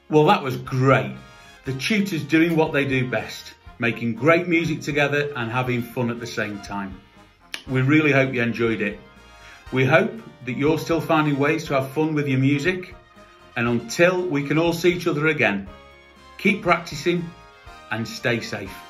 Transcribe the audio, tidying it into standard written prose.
Well, that was great. The tutors doing what they do best, making great music together and having fun at the same time. We really hope you enjoyed it. We hope that you're still finding ways to have fun with your music. And until we can all see each other again, keep practicing and stay safe.